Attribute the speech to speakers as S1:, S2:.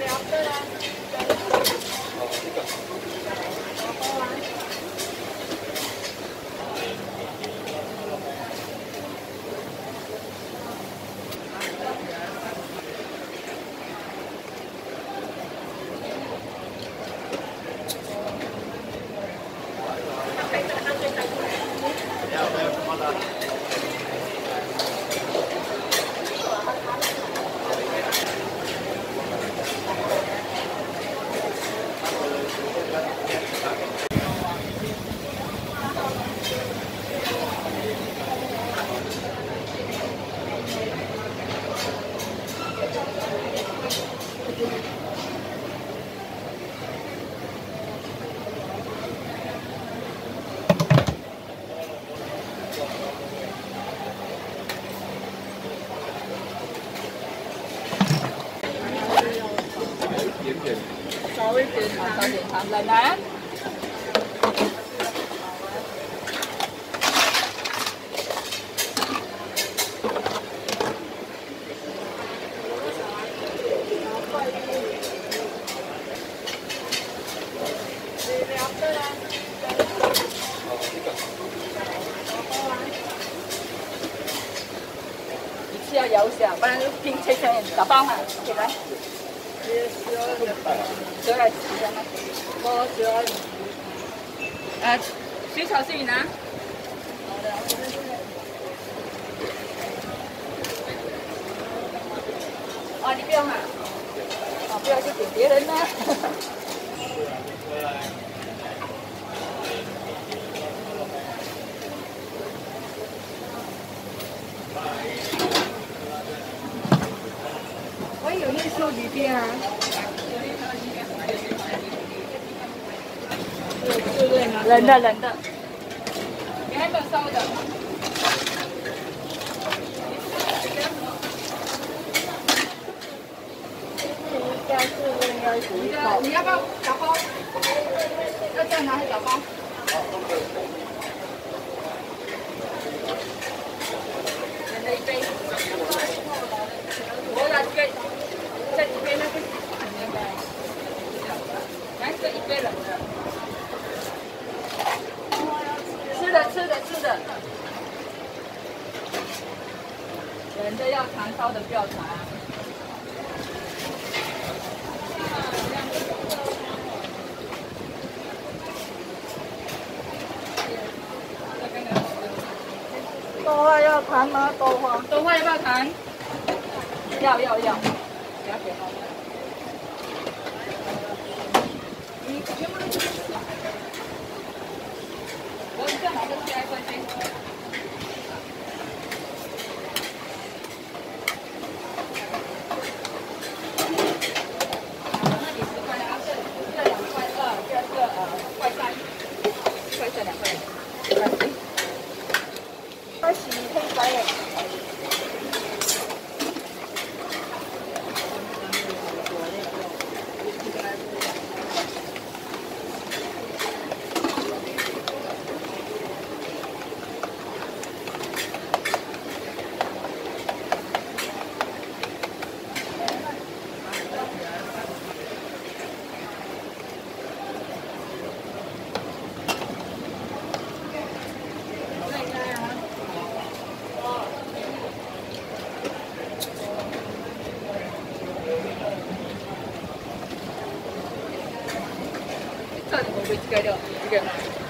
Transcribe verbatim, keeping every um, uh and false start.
S1: 稍微点糖，稍点糖，奶奶。一次要摇一下，不然拼切成打包嘛，起来。 十二几张吗？我十二。呃，水草是你拿。好的。啊，你不要买。啊，不要去给别人呢。我有那寿鱼片啊。 冷的冷的，你还没有烧的。你的你要不要小包？要这样拿小包。冷的一杯。我拿这个，这一杯那个。来，这一杯冷的。 吃的吃的吃的，人的要糖烧的不要糖。豆花要糖吗？豆花，豆花要不要糖？要要要，不要给他。你全部都吃。 我这两个加一块钱。那你十块啊？这这两块二，这个呃块三，块三两块。开始黑白耶。这里我会这个料，这个。